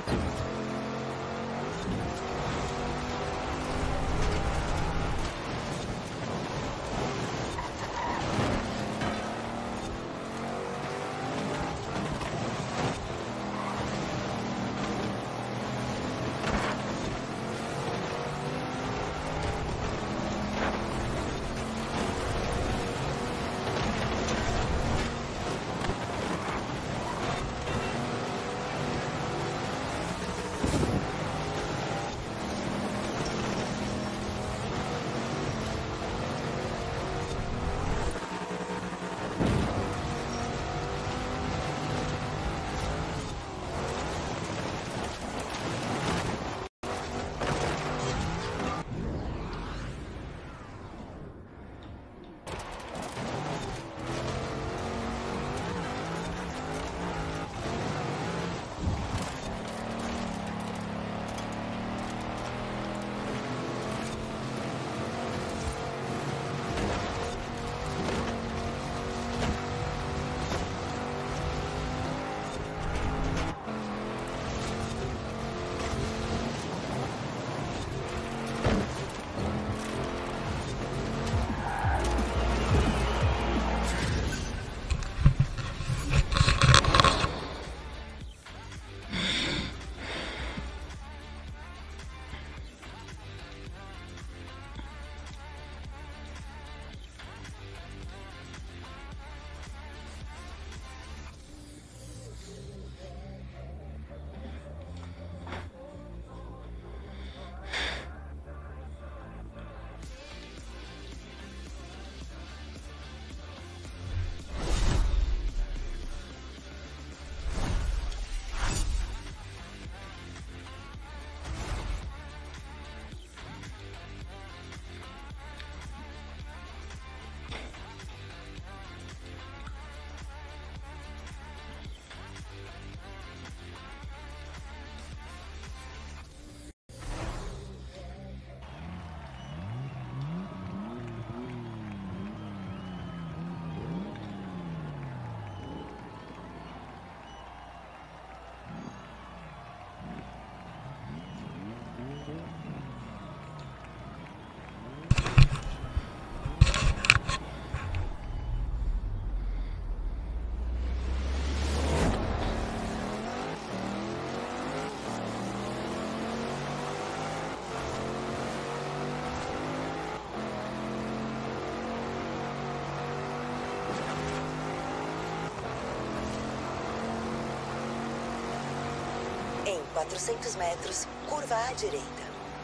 Em 400 metros, curva à direita.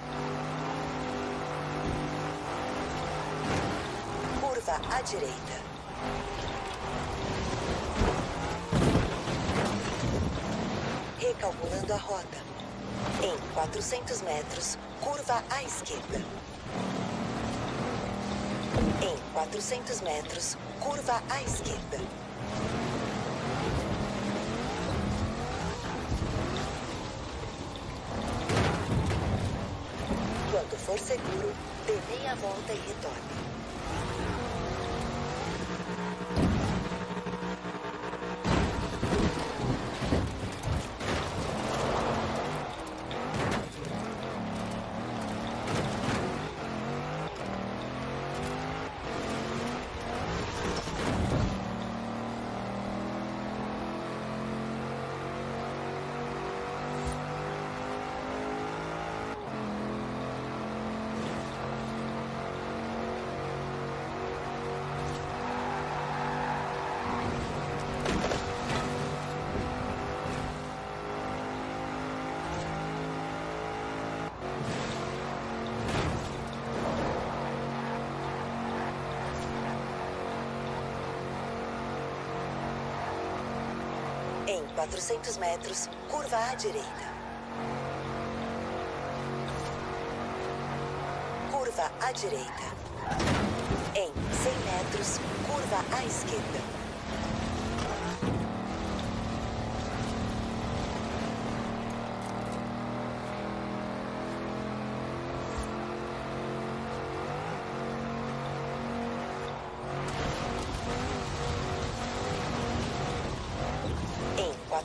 Curva à direita. Recalculando a rota. Em 400 metros, curva à esquerda. Em 400 metros, curva à esquerda. Quando for seguro, dê meia volta e retorne. Em 400 metros, curva à direita. Curva à direita. Em 100 metros, curva à esquerda.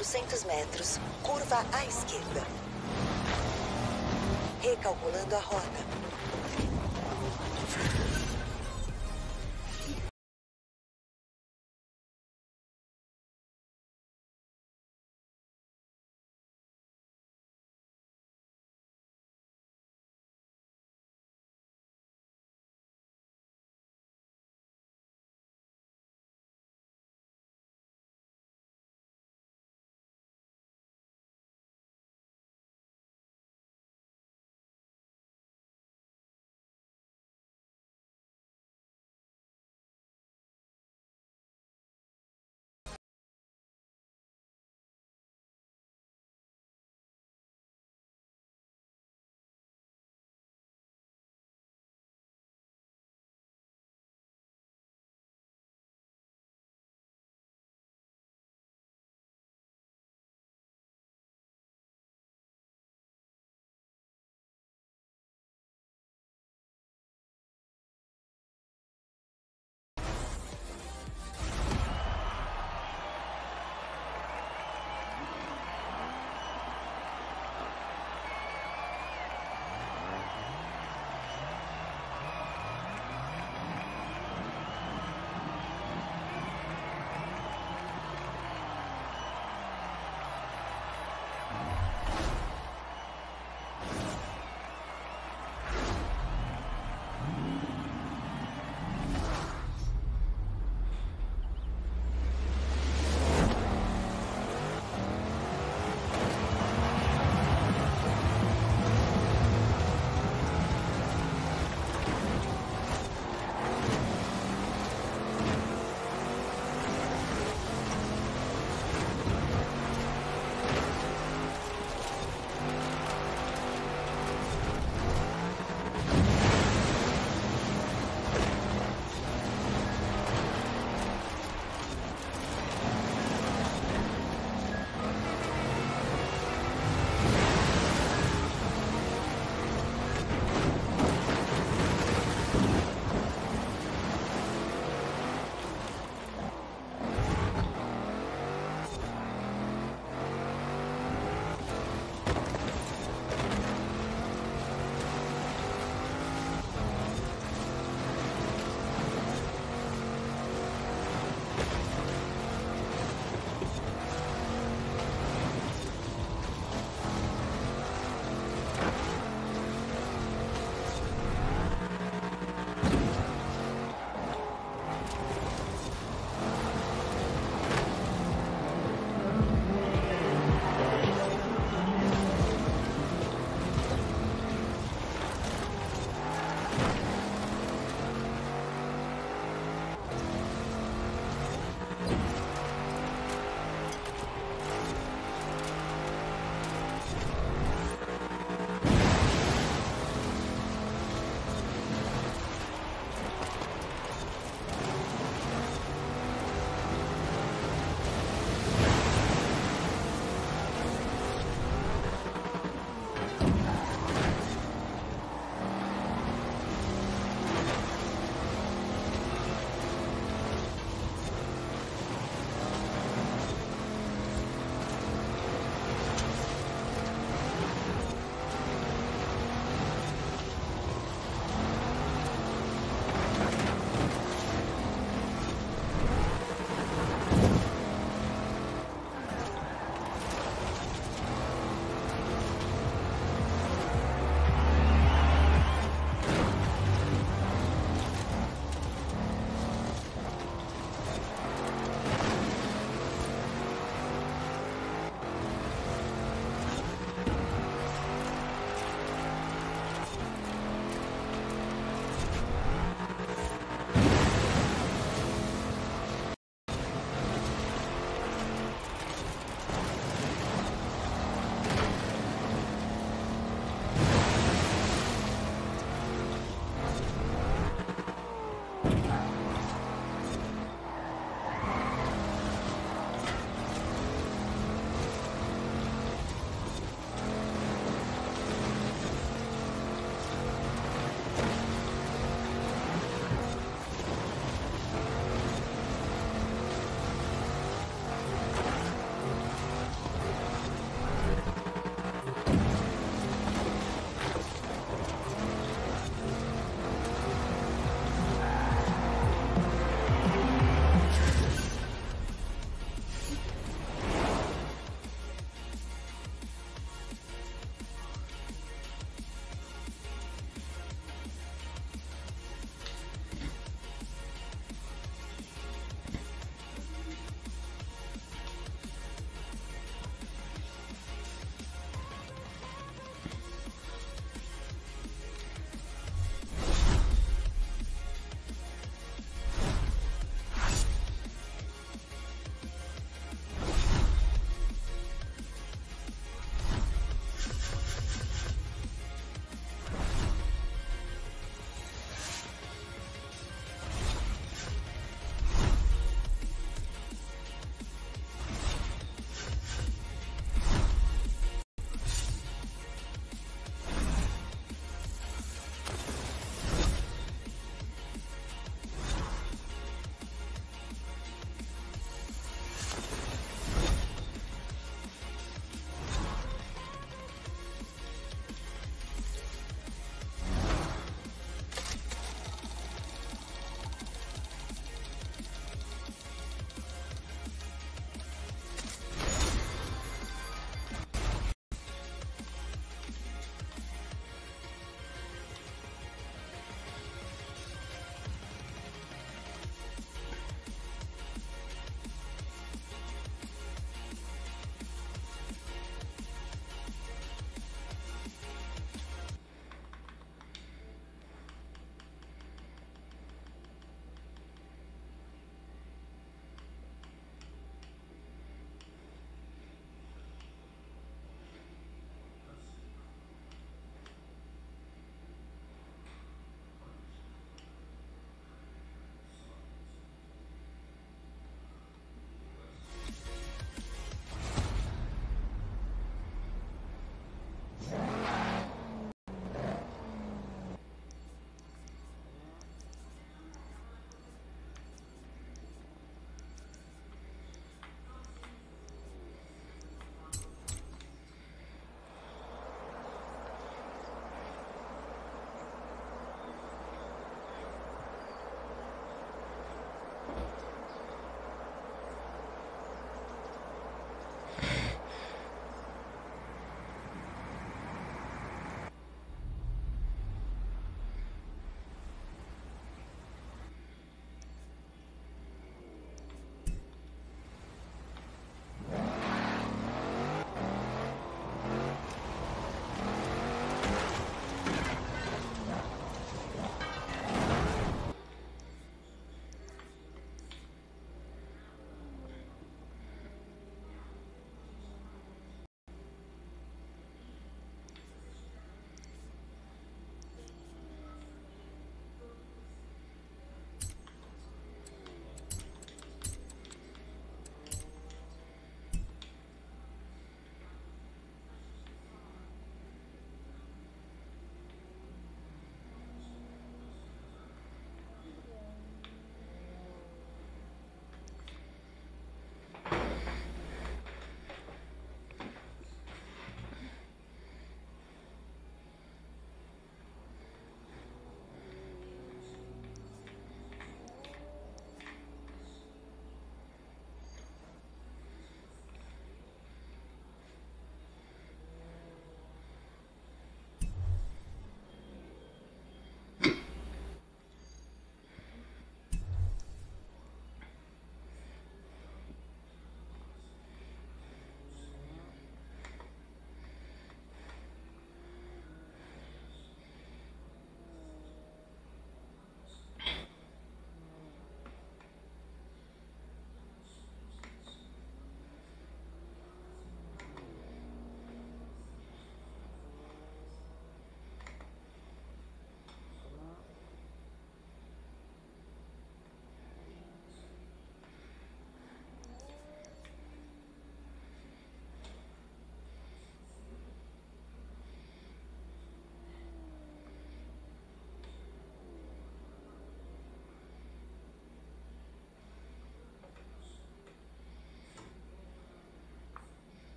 400 metros, curva à esquerda. Recalculando a rota.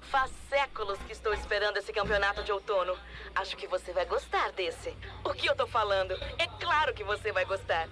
Faz séculos que estou esperando esse campeonato de outono. Acho que você vai gostar desse. O que eu tô falando? É claro que você vai gostar.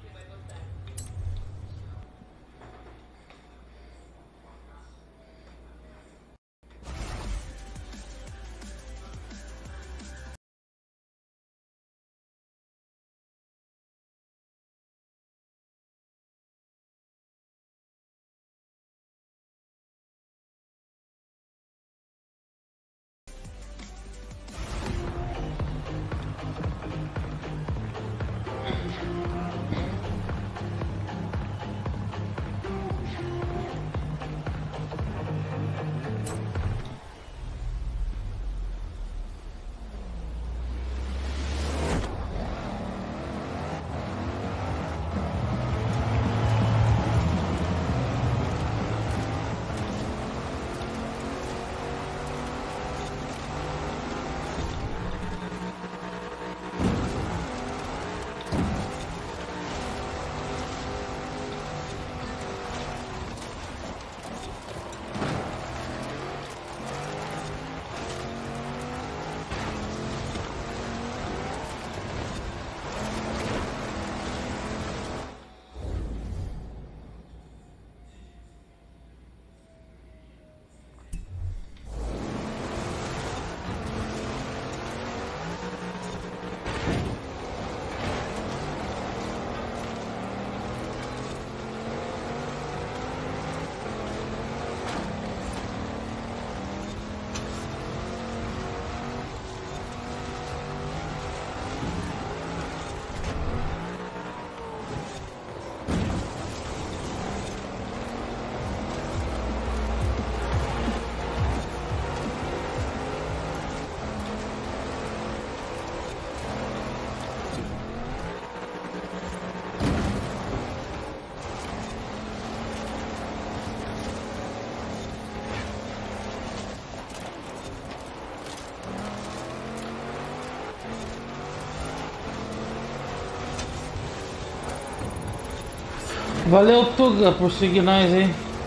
Valeu, Tuga, por seguir nós, hein?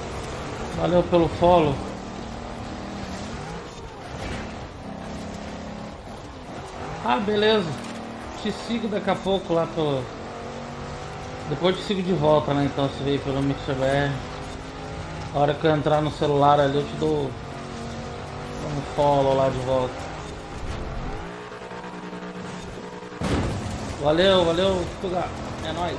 Valeu pelo follow. Ah, beleza. Te sigo daqui a pouco lá pelo... Depois te sigo de volta, né? Então você veio pelo MixerBR. A hora que eu entrar no celular ali eu te dou um follow lá de volta. Valeu, valeu, Tuga. É nóis.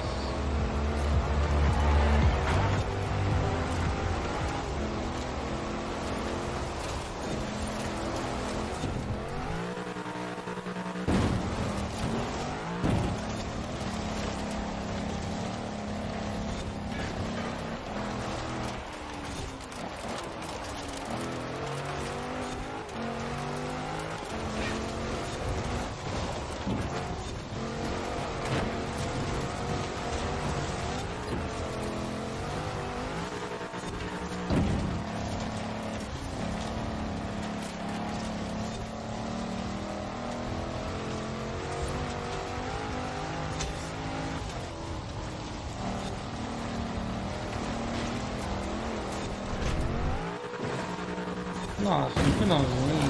Nossa, no finalzinho.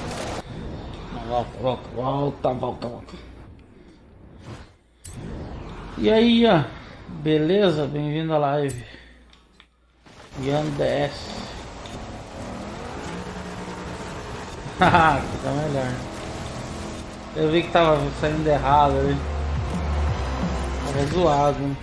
Volta. E aí, ó. Beleza? Bem-vindo à live. Ian DS. Haha, tá melhor. Eu vi que tava saindo errado ali. Tava zoado, né?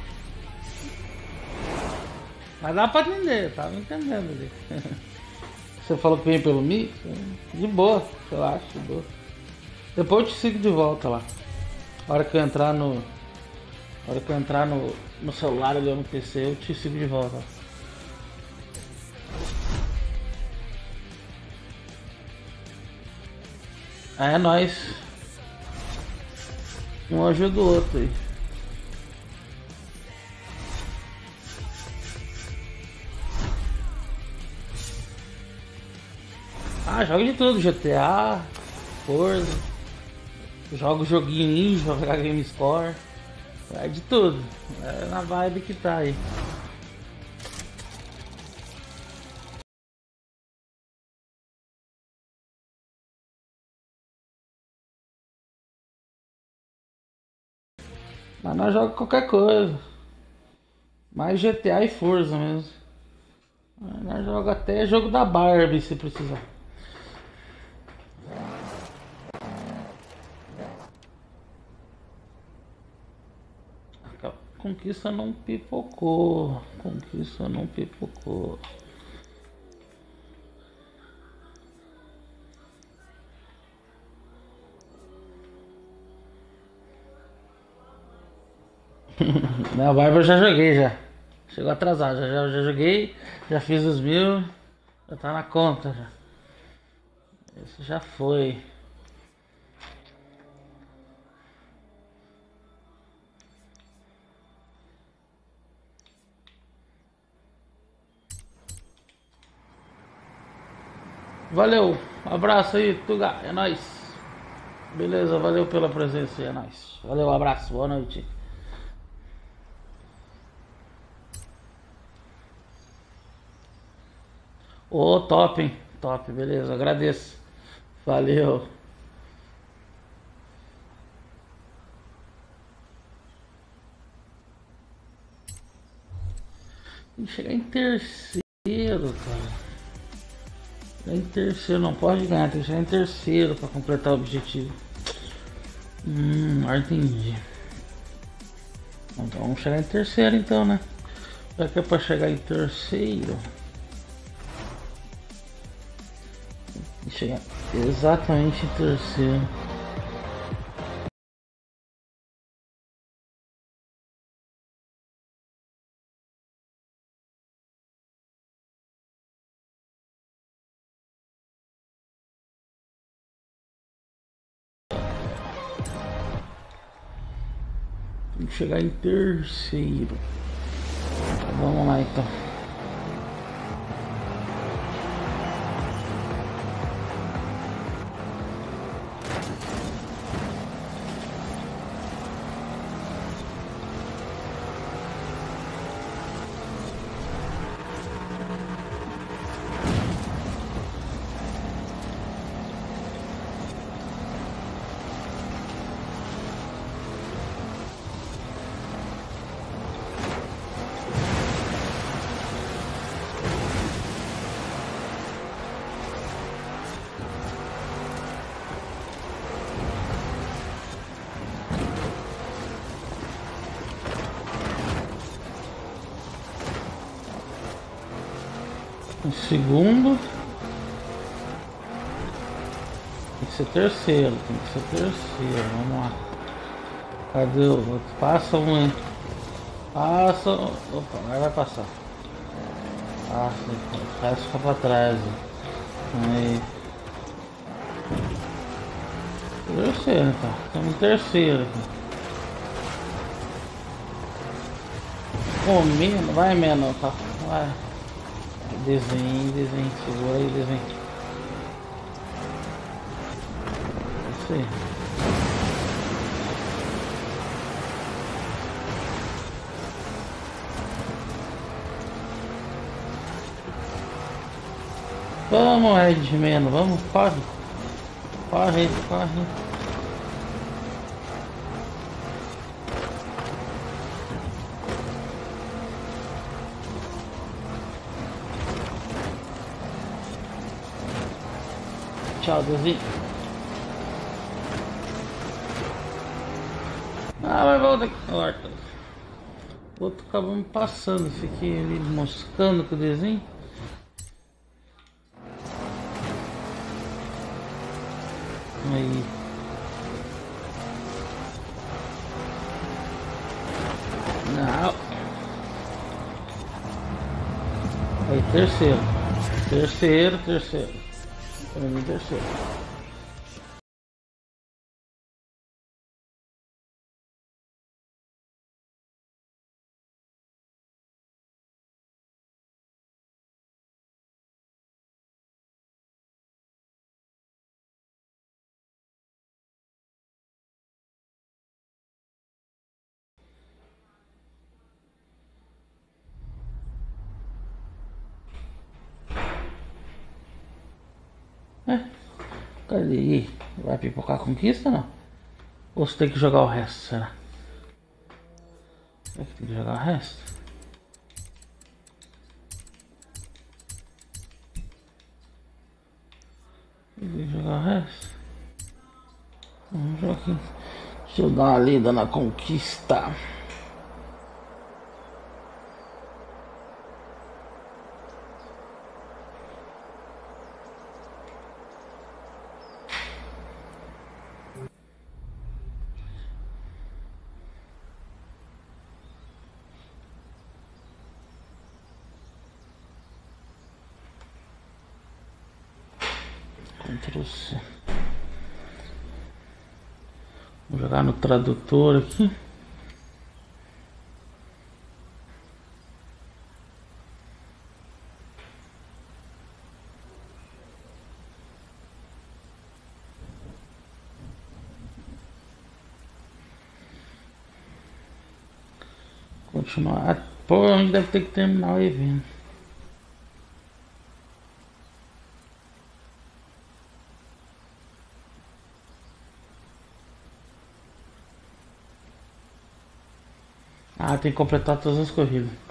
Mas dá pra entender, tava entendendo ali. Você falou que vem pelo Mix? De boa, relaxa, de boa. Depois eu te sigo de volta lá. A hora que eu entrar no celular ali no PC, eu te sigo de volta. É nóis. Um ajuda o outro aí. Ah, jogo de tudo, GTA, Forza, jogo joguinho ninja, jogar Game Score, é de tudo, é na vibe que tá aí. Mas nós jogamos qualquer coisa. Mais GTA e Forza mesmo. Nós jogamos até jogo da Barbie se precisar. A conquista não pipocou. Conquista não pipocou. Não, Barbie eu já joguei já. Chegou atrasado, já joguei, já fiz os 1000, já tá na conta já. Esse já foi. Valeu, abraço aí, Tuga, é nóis. Beleza, valeu pela presença, é nóis. Valeu, abraço, boa noite. Ô, top, hein? Top, beleza, agradeço. Valeu. Tem que chegar em terceiro, cara. Chegar em terceiro, não pode ganhar, tem que chegar em terceiro pra completar o objetivo. Entendi. Então vamos chegar em terceiro então, né? Já que é pra chegar em terceiro. Chegar exatamente em terceiro. Tem que chegar em terceiro. Vamos lá então. Em segundo. Tem que ser terceiro, tem que ser terceiro. Vamos lá. Cadê o outro? Passa um, hein? Passa. Opa, vai passar. Passa, o resto fica pra trás. Aí. Terceiro, então. Estamos em terceiro aqui. Oh, menos, vai menos, tá? Vai. Desenho, segura aí, desenho. Isso aí. Vamos, Red Meno, vamos, corre. Corre, corre. Tchau, Deus. Ah, vai voltar aqui. O outro acabamos passando. Fiquei ali moscando com o desenho. Aí. Não. Aí, terceiro. Terceiro. Para mim, terceiro. Cadê? Vai pipocar a conquista, não? Ou você tem que jogar o resto, será? Será que tem que jogar o resto? Tem que jogar o resto? Vamos jogar aqui. Deixa eu dar uma lida na conquista. Ctrl C. Vou jogar no tradutor aqui. Continuar. Provavelmente deve ter que terminar o evento. Ah, tem que completar todas as corridas.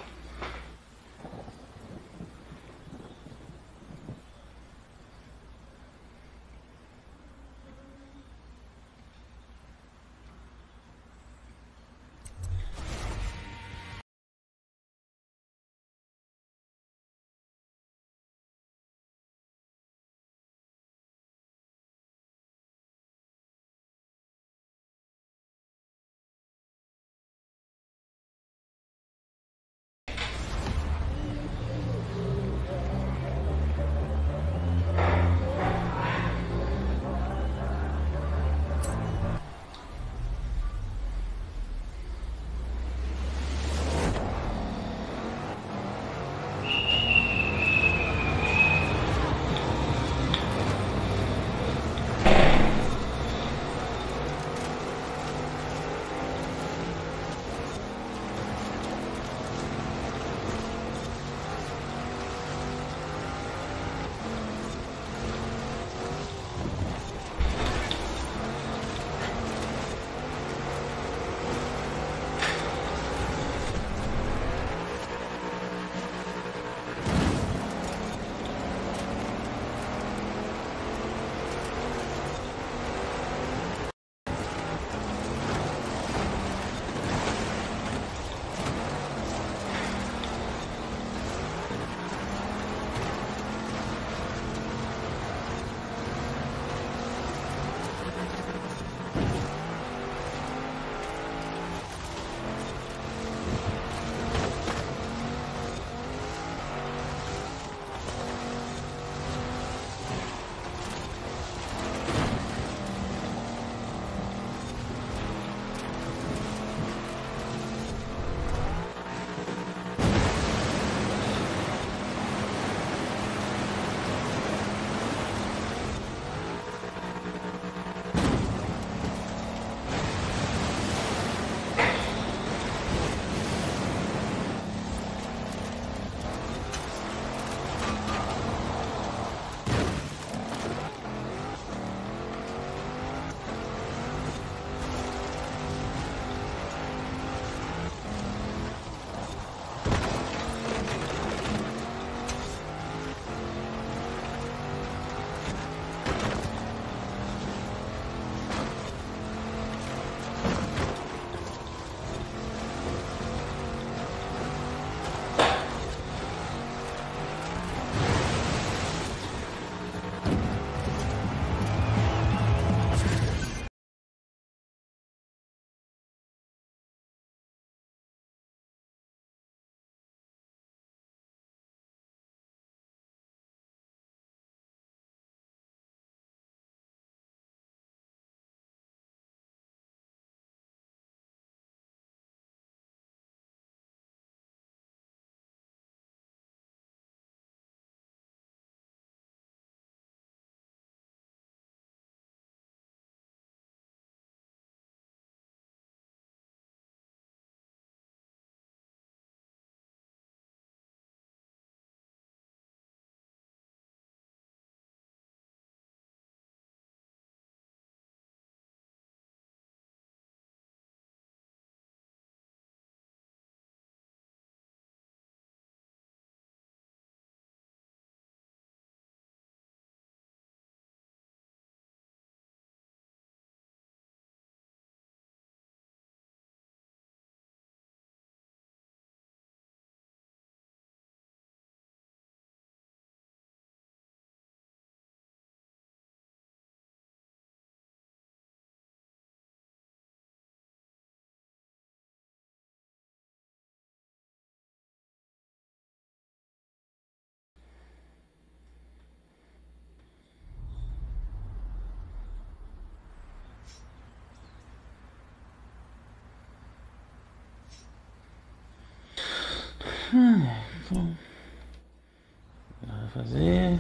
Então, vai fazer.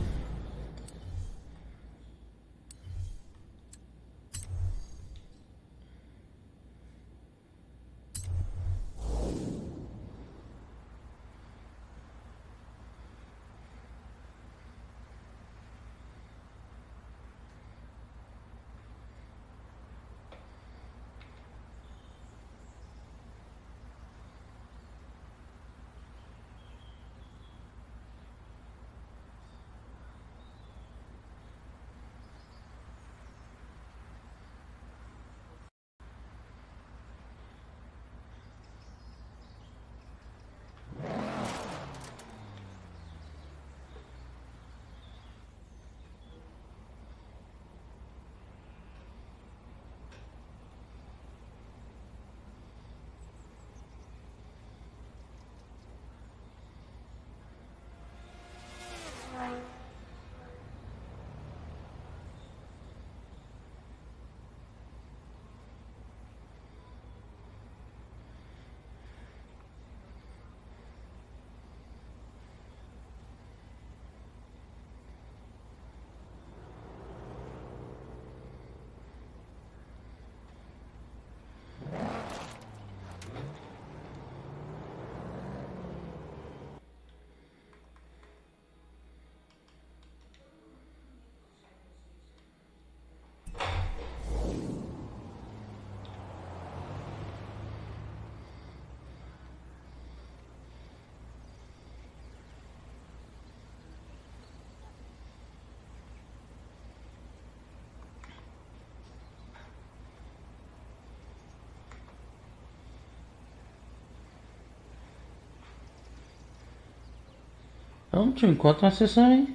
Vamos, te encontro na sessão aí.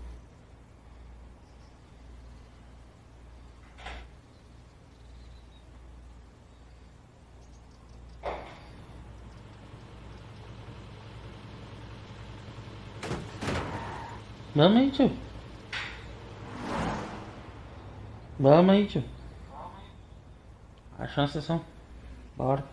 Vamos aí, tio. Vamos aí, tio. Achou a sessão. Bora.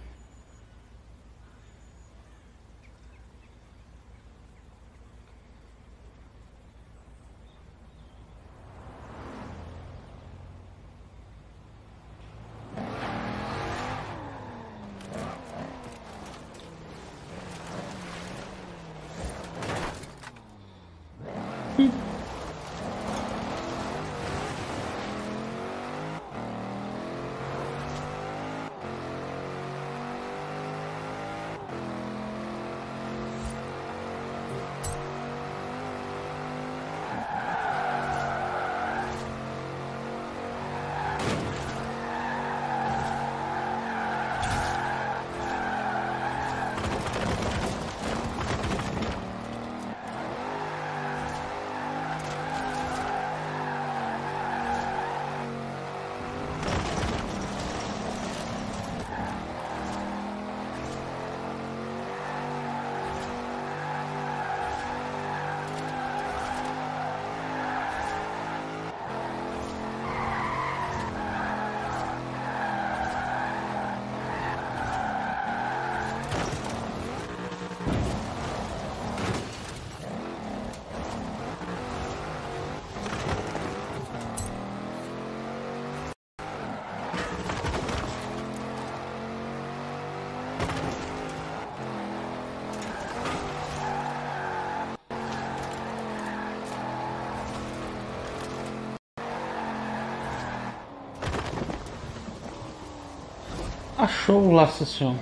Achou lá, senhor.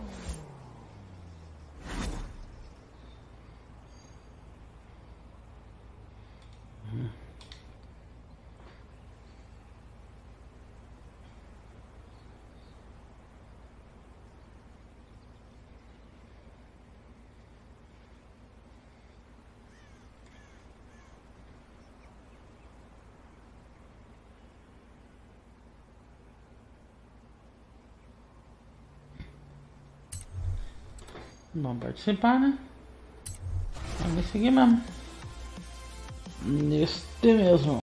Vamos participar, né? Vamos seguir mesmo. Neste mesmo.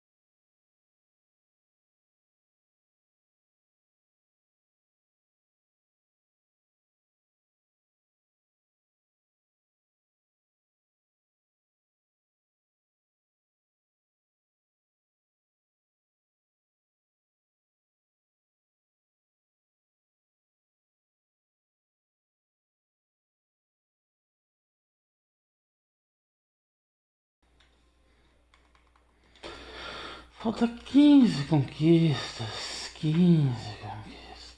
Falta 15 conquistas. 15 conquistas.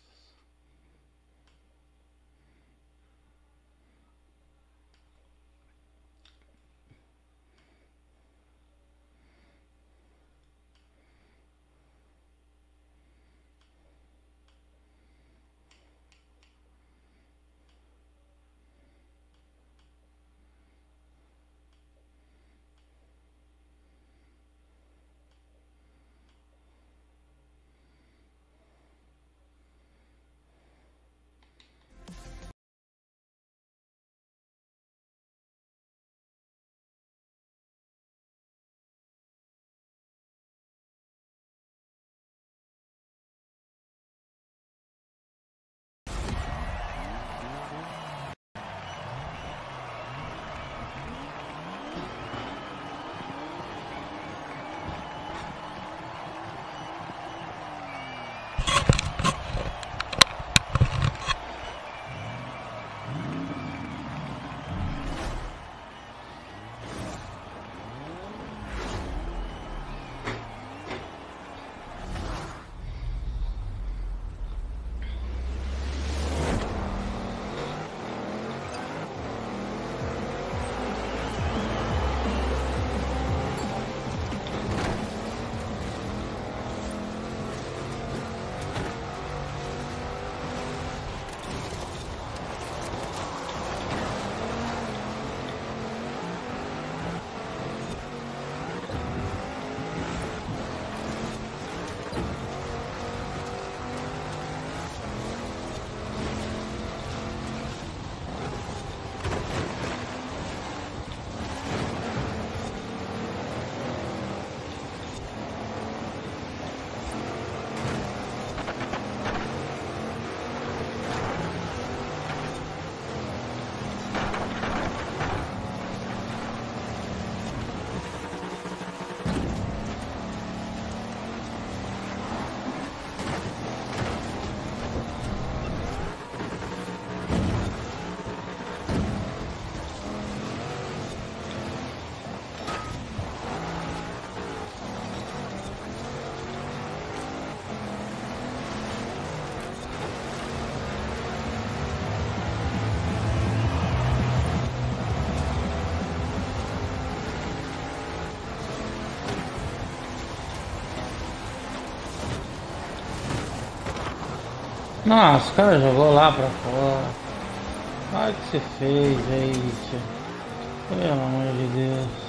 Nossa, o cara jogou lá pra fora. Olha o que você fez aí, tio. Pelo amor de Deus.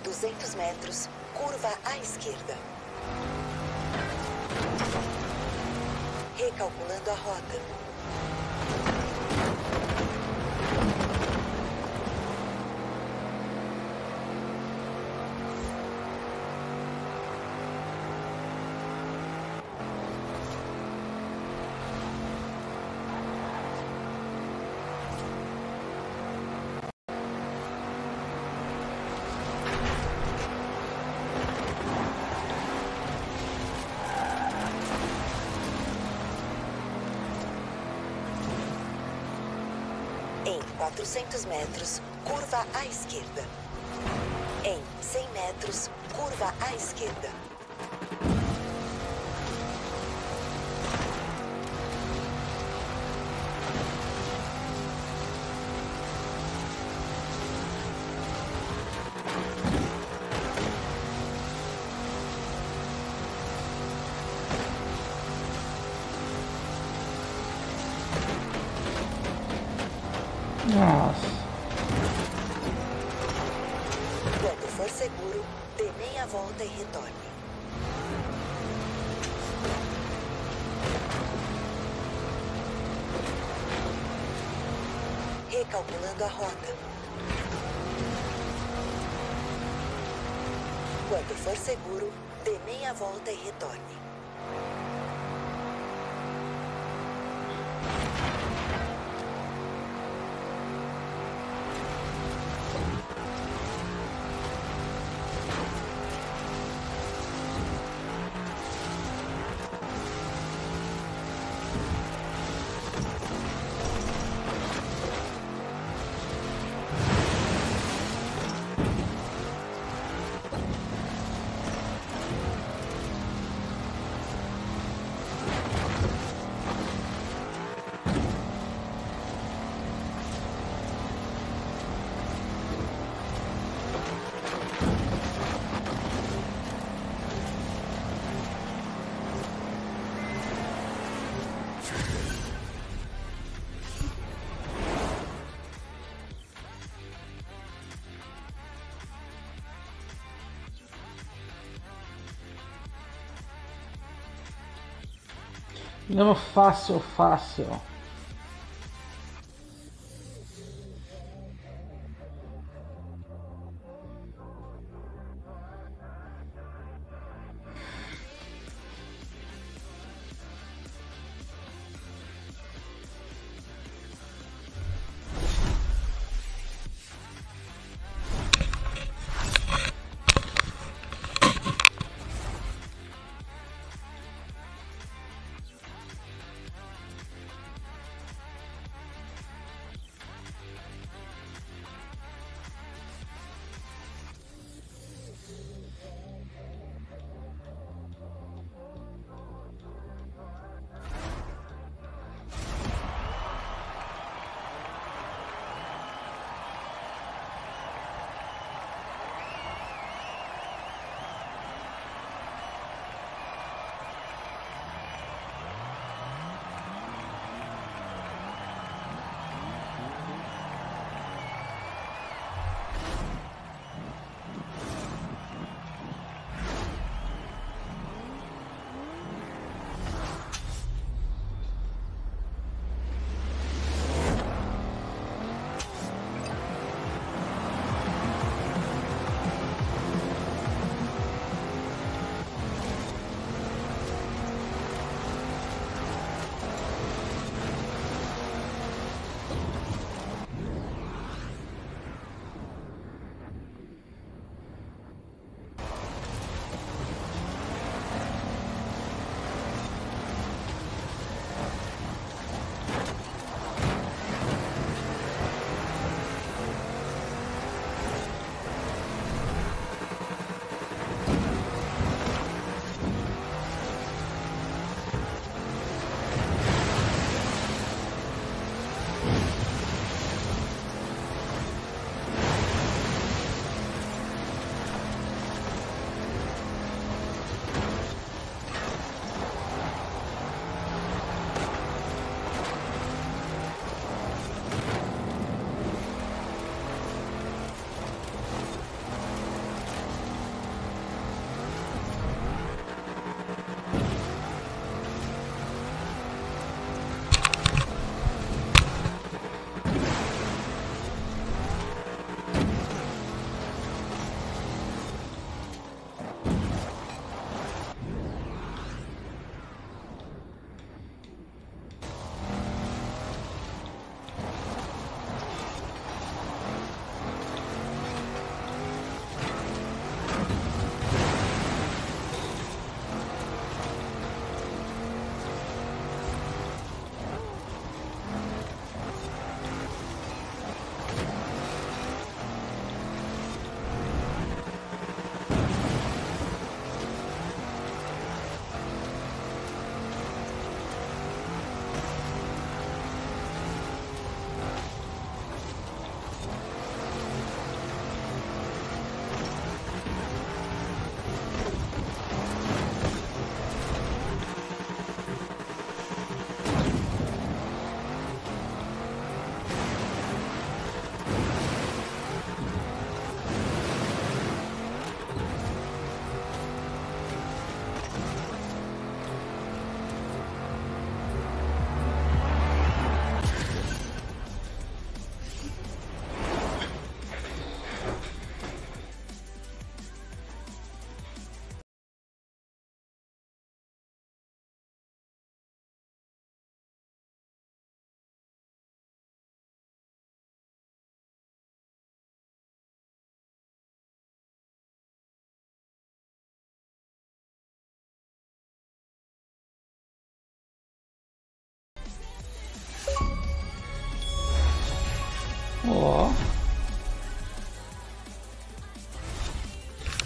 200 metros, curva à esquerda. Recalculando a rota. Em 400 metros, curva à esquerda. Em 100 metros, curva à esquerda. Nossa. Quando for seguro, dê meia volta e retorne. Recalculando a rota. Quando for seguro, dê meia volta e retorne. Não, fácil, fácil.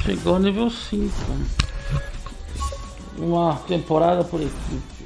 Chegou ao nível 5. Uma temporada por equipe.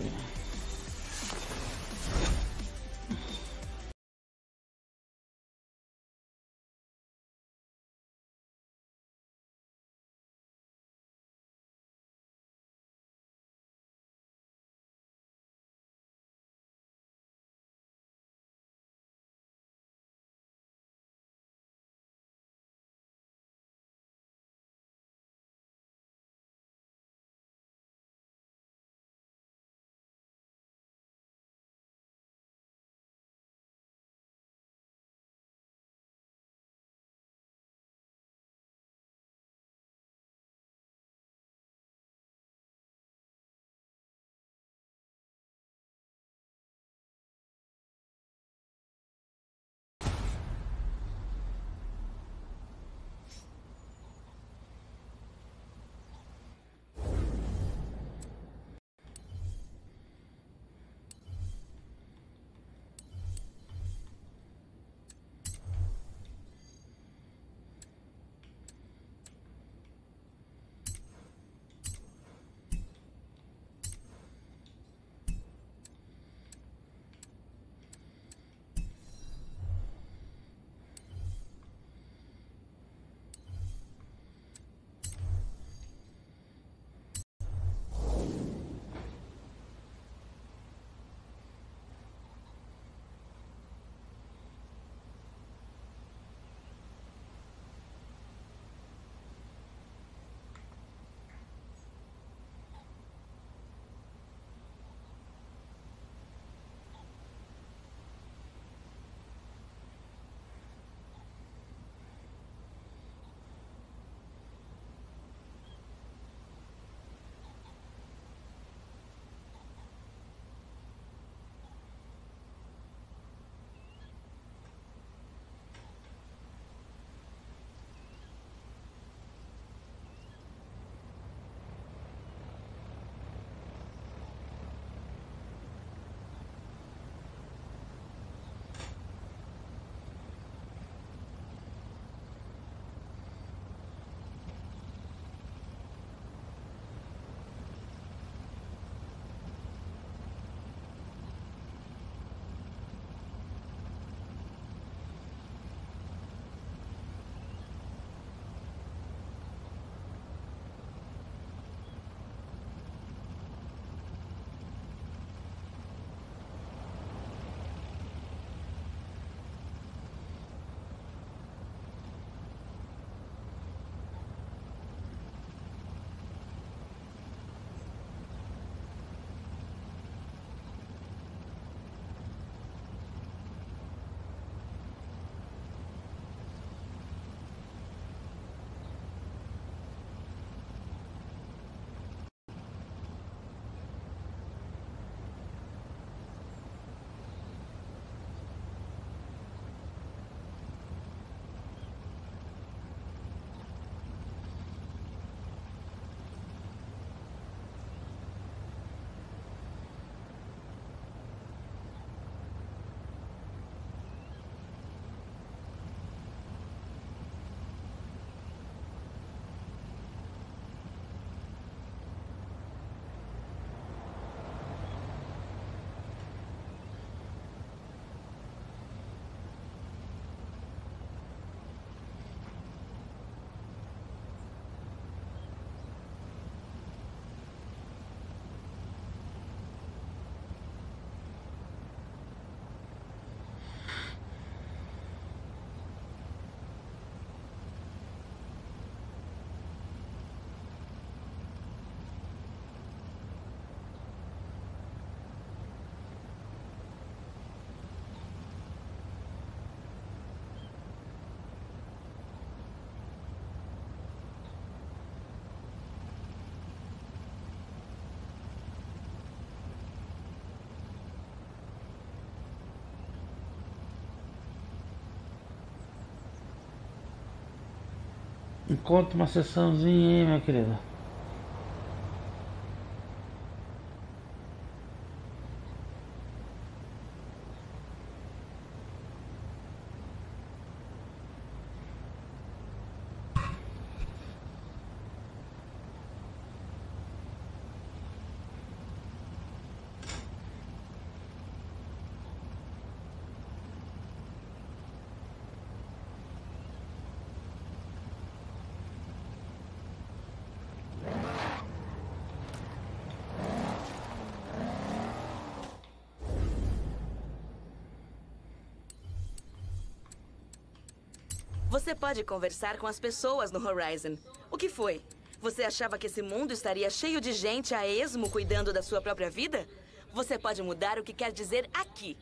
Encontre uma sessãozinha aí, minha querida. Você pode conversar com as pessoas no Horizon. O que foi? Você achava que esse mundo estaria cheio de gente a esmo cuidando da sua própria vida? Você pode mudar o que quer dizer aqui.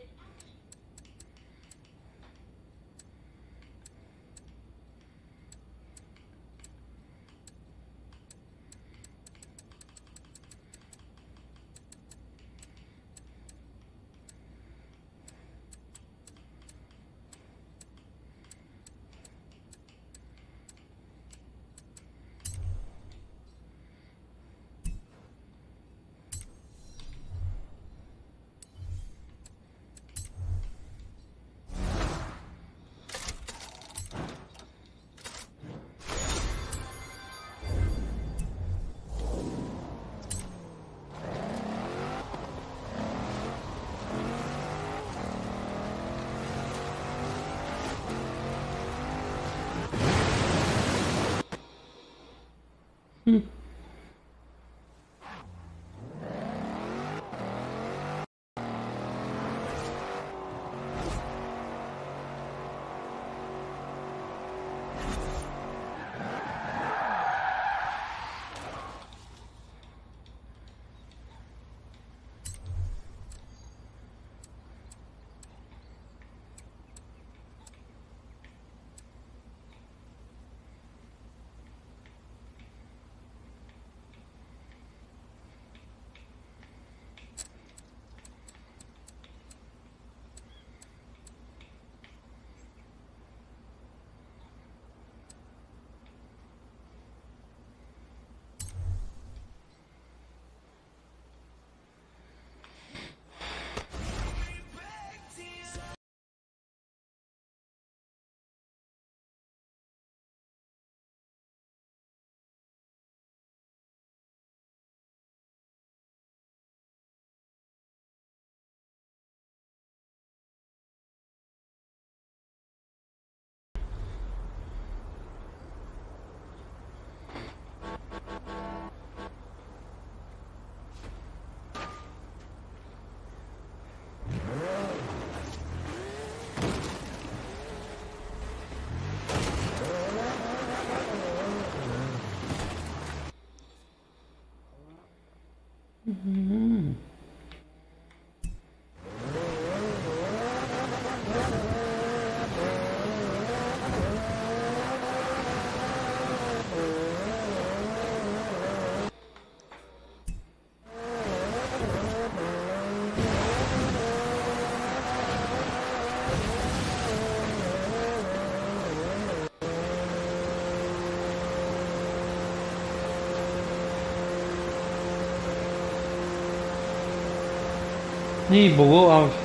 Ih, bugou o áudio.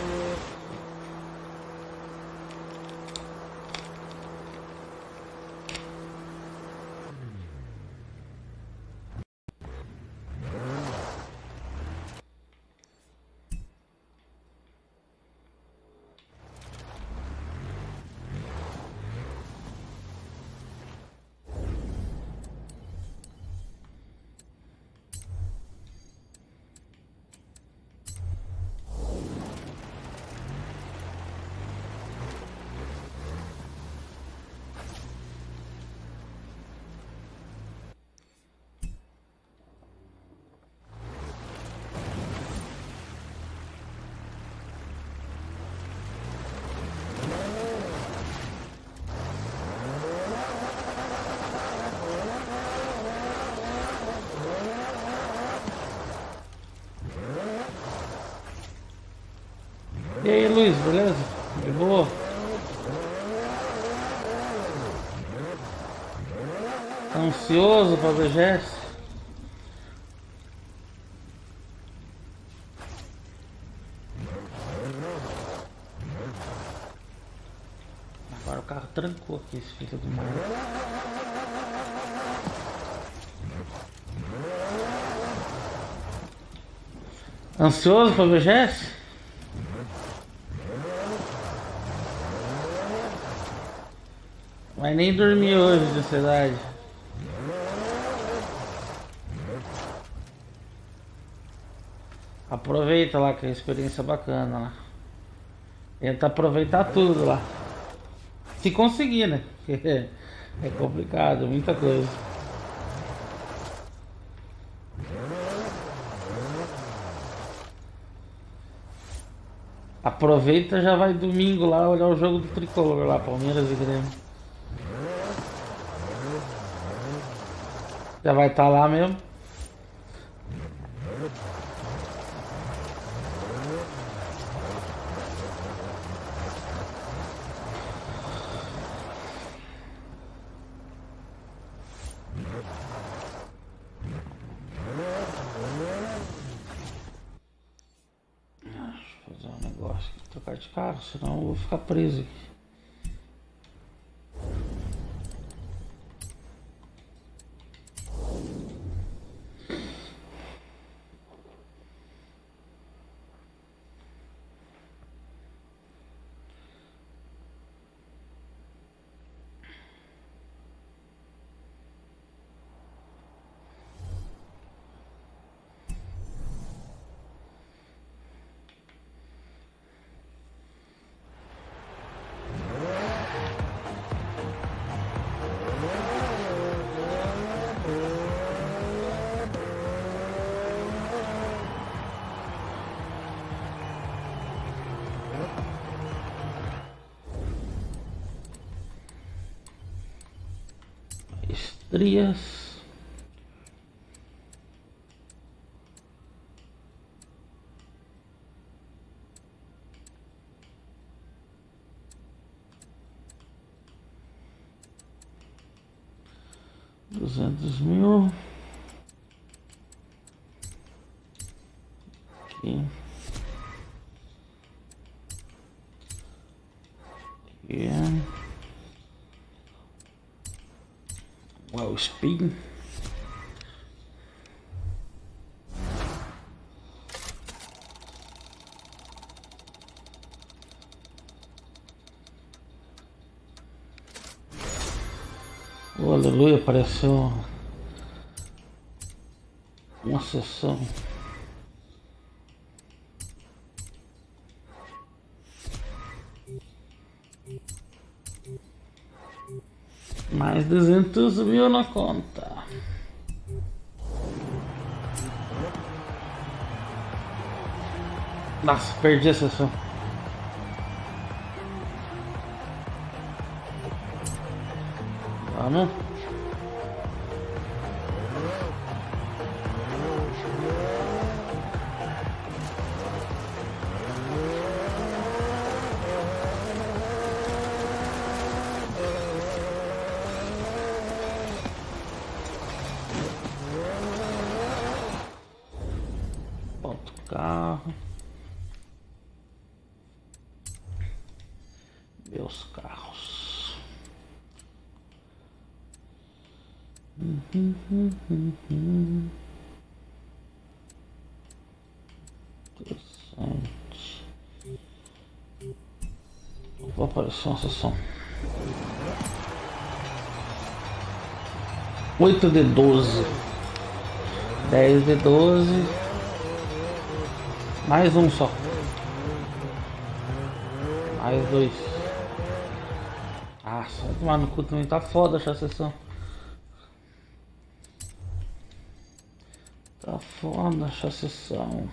E aí, Luiz, beleza? De boa? Tá ansioso pra ver Jess? Agora o carro trancou aqui, esse filho do mal. Ansioso pra ver Jess? Vai nem dormir hoje de ansiedade. Aproveita lá que é uma experiência bacana lá. Tenta aproveitar tudo lá. Se conseguir, né? Porque é complicado, muita coisa. Aproveita, já vai domingo lá olhar o jogo do Tricolor lá, Palmeiras e Grêmio. Já vai estar lá mesmo. Fazer um negócio aqui, trocar de carro, senão eu vou ficar preso aqui. Estrias. $200.000. Aqui. Aqui. Wow, speed. Oh, aleluia, apareceu uma sessão. Mais $200.000 na conta. Nossa, perdi a sessão. Vamos. Bota o carro. Meus carros. Interessante. Vou aparecer uma sessão. 8 de 12. 10 de 12. Mais um só. Mais dois. Ah, só tomar no cu também tá foda essa sessão. Tá foda essa sessão.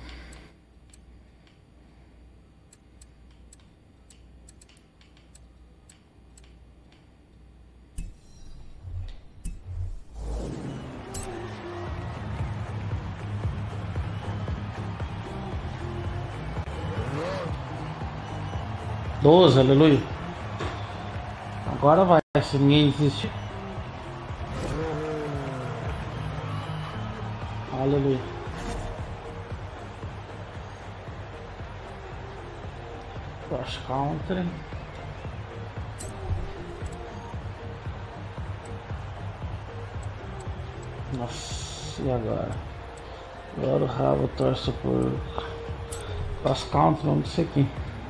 Doze, aleluia. Agora vai, se ninguém desistir. Aleluia. Cross country. Nossa, e agora? Agora o rabo torce por cross country, vamos disso aqui.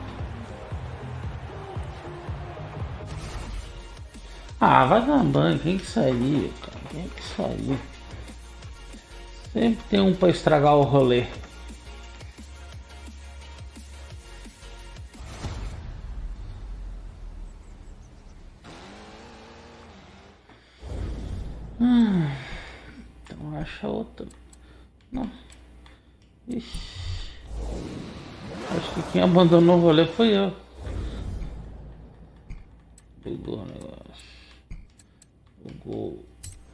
Ah, vai dar banho, quem que saiu, cara? Quem que saiu? Sempre tem um pra estragar o rolê. Então acha outra. Não. Ixi. Acho que quem abandonou o rolê foi eu. Bugou o negócio. Bugou.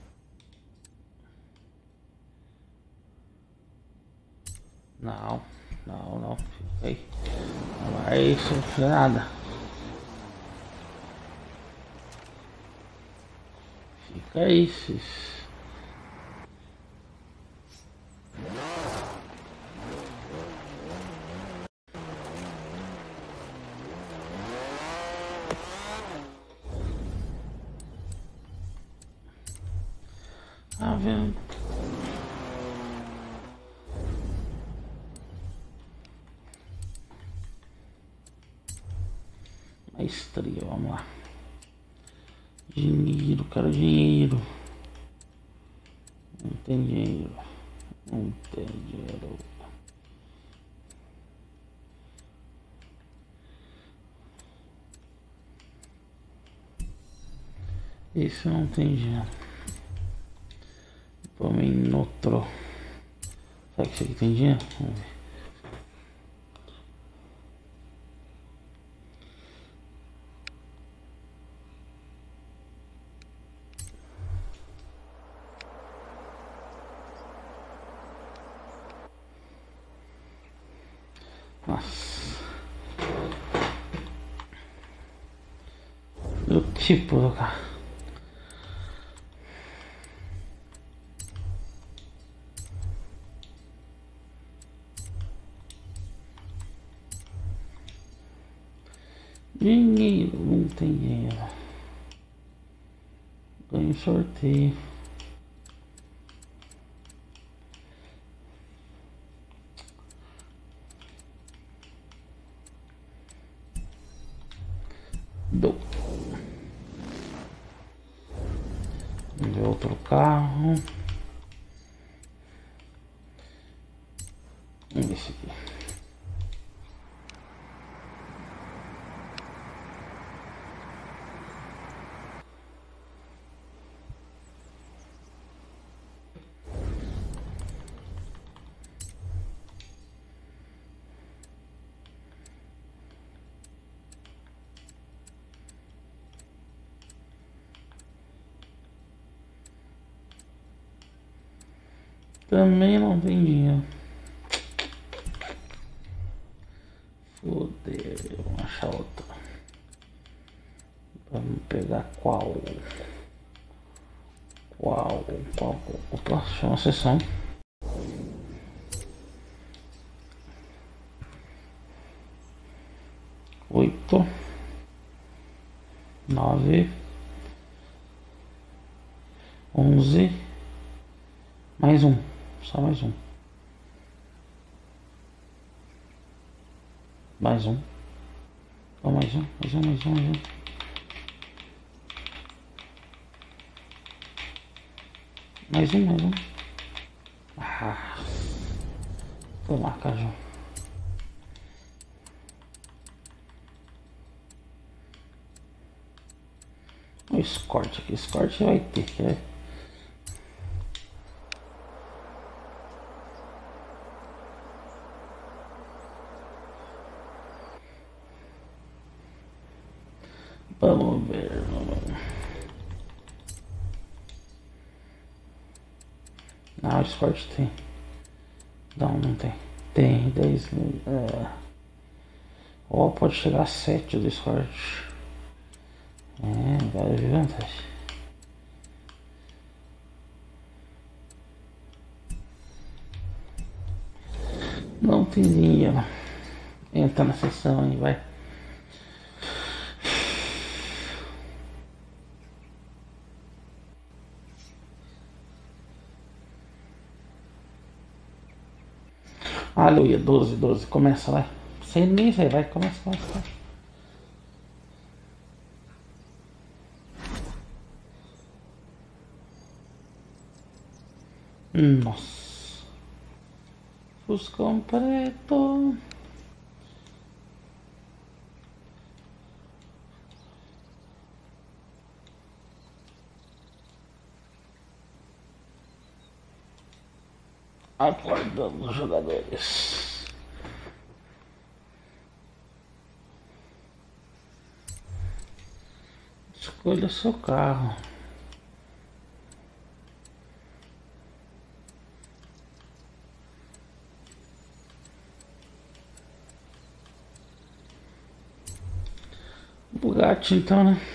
Não. Fica aí. Não vai sofrer nada. Fica aí, cis. Tá vendo? Maestria, vamos lá. Dinheiro, quero dinheiro. Não tem dinheiro. Não tem dinheiro. Esse não tem dinheiro. Vamos em outro. Será que esse aqui tem dinheiro? Vamos ver. Nossa. Do tipo do carro. Dinheiro, não tem dinheiro. Ganho sorteio. Dou. Vamos ver outro carro. Vamos ver esse aqui. Também não tem dinheiro. Fodeu, vamos achar outra. Vamos pegar qual? Opa, chama a sessão. Oito. 9. 11. Mais um. Só mais um. Mais um. Só mais um. Mais um. Ah. Toma, caju. O escort aqui. Escort vai ter, que Vamos ver. Não, o Discord tem. Não tem. Tem 10 mil. Ou pode chegar a 7 o Discord. Vai ver vantagem. Não tem dinheiro. Entra na sessão aí, vai. Aleluia, 12. Começa, vai. Sem nem sei, vai. Começa. Nossa. Fuscão preto. Acordando os jogadores. Escolha seu carro. Bugatti então, né?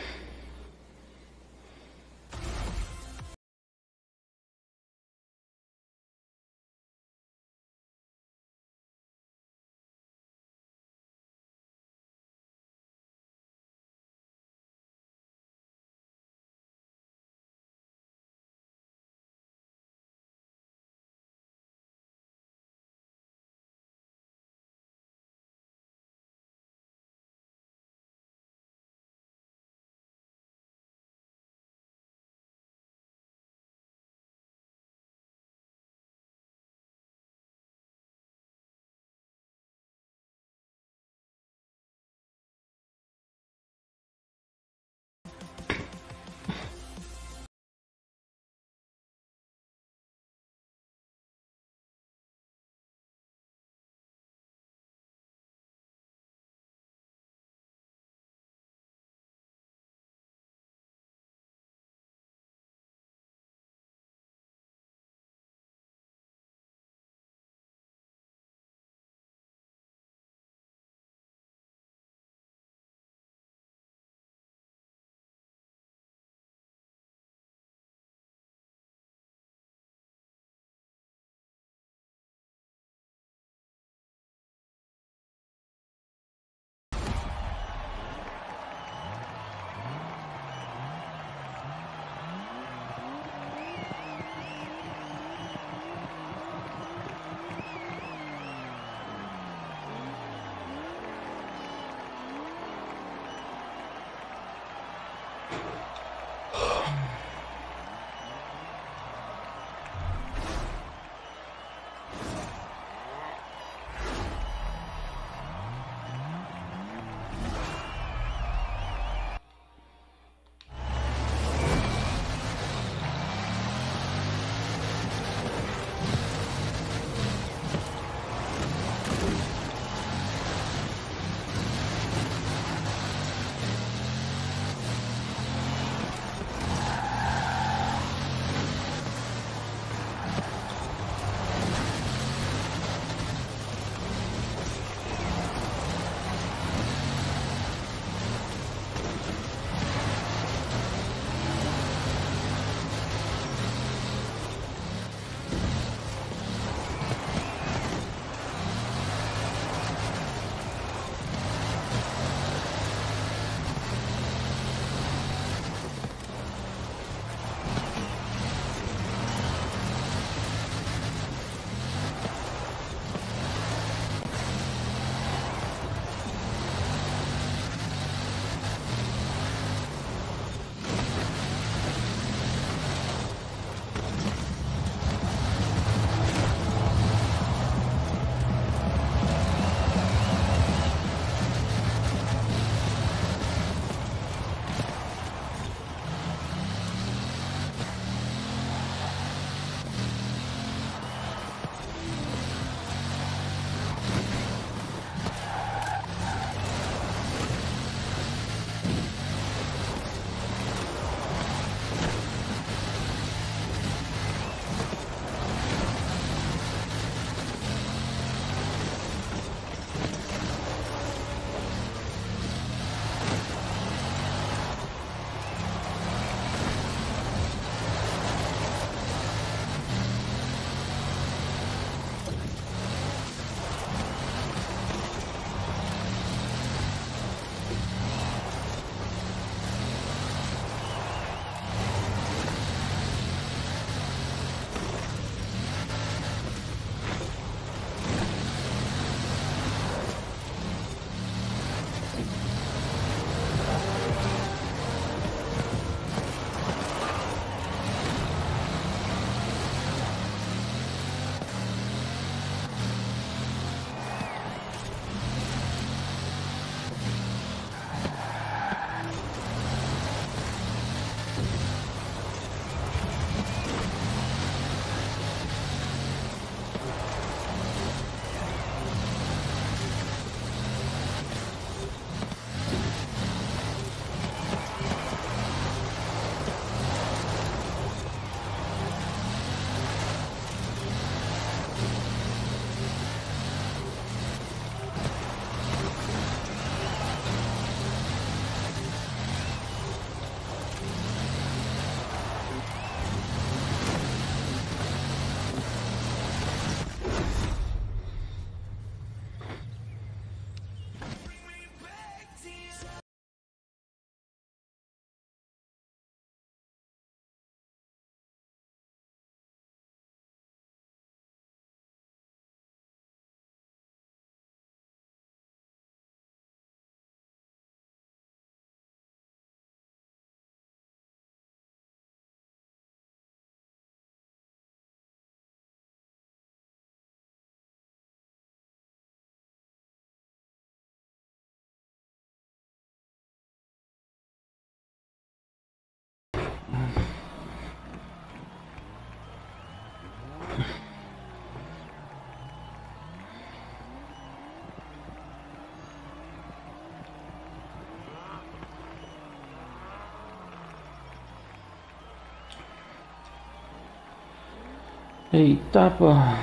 Eita, porra.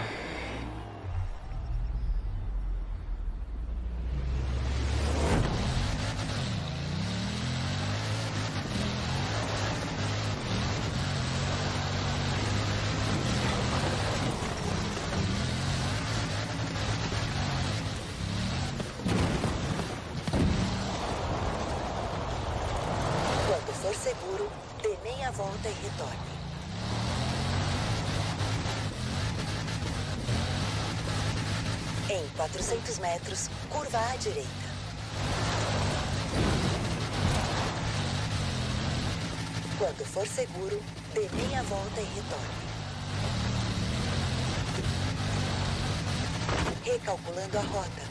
Quando for seguro, dê meia volta e retorne. Em 400 metros, curva à direita. Quando for seguro, dê meia volta e retorne. Recalculando a rota.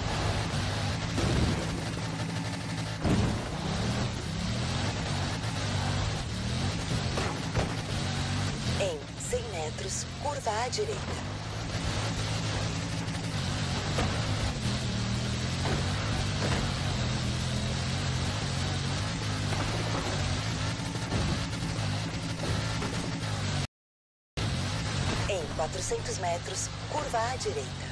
Em 100 metros, curva à direita. Em 400 metros, curva à direita.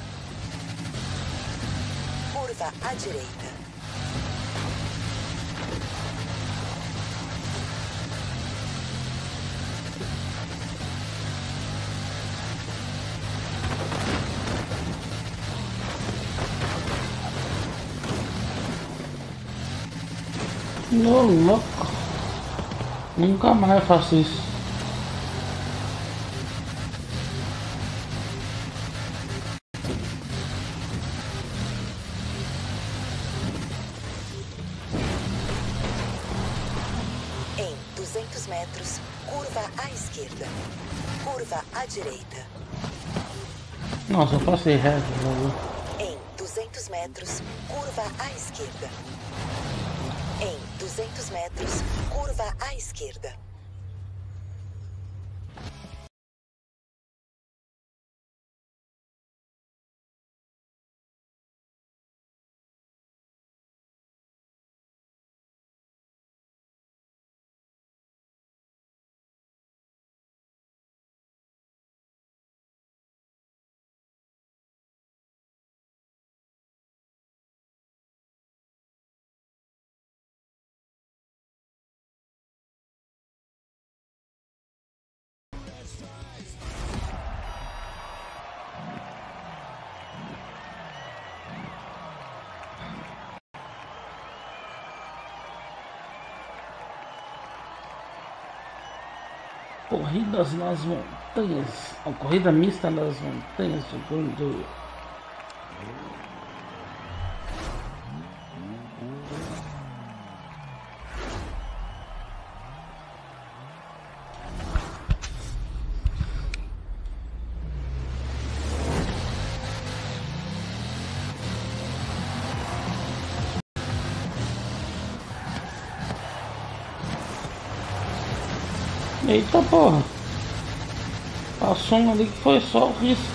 Curva à direita. Ô, louco. Nunca mais faço isso. Em 200 metros, curva à esquerda. Curva à direita. Nossa, eu passei reto. Em 200 metros, curva à esquerda. Em 200 metros, curva à esquerda. Corridas nas montanhas. A corrida mista nas montanhas de Gondor. Eita porra. Passou um ali que foi só o risco.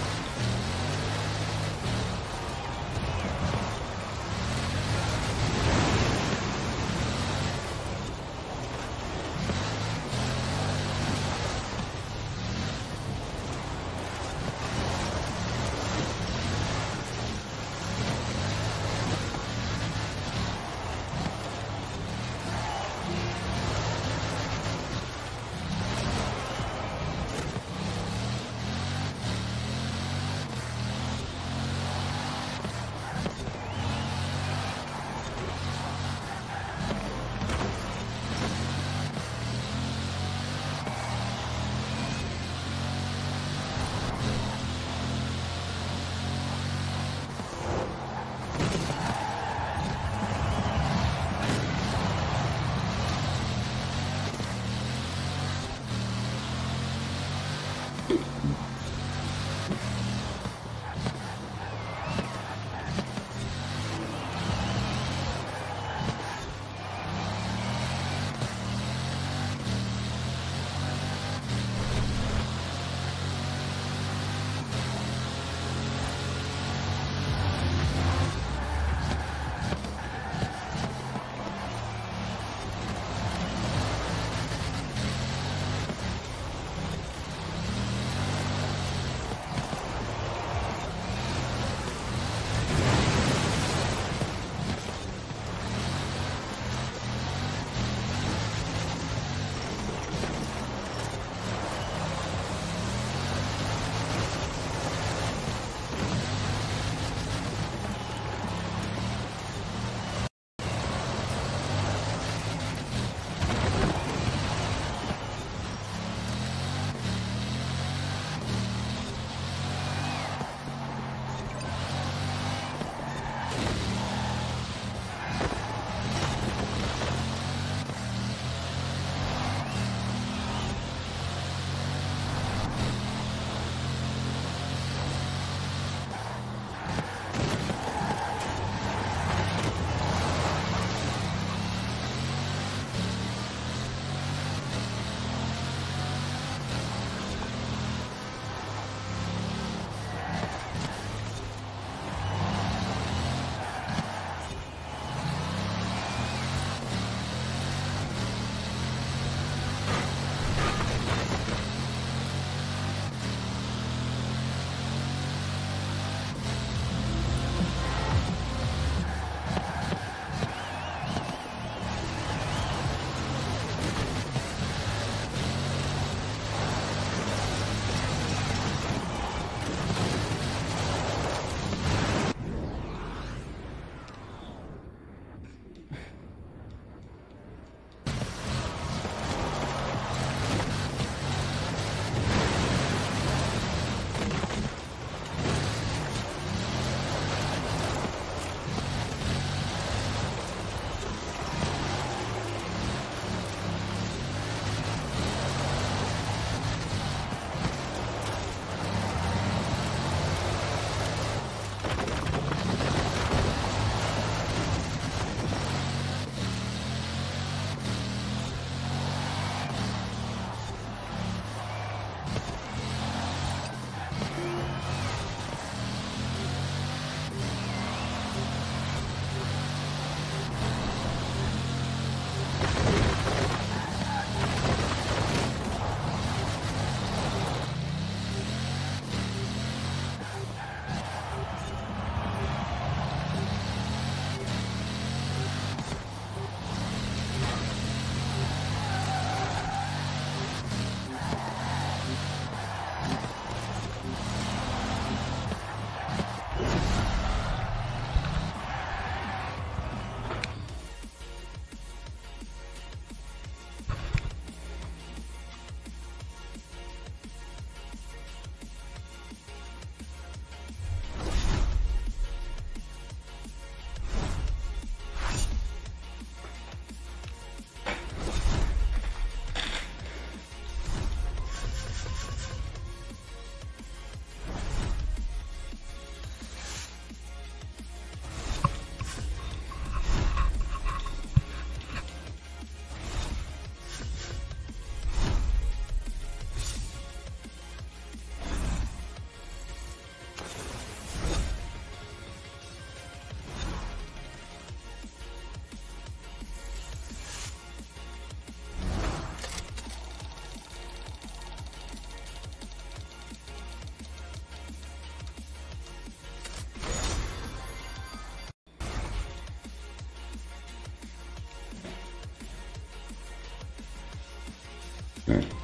É.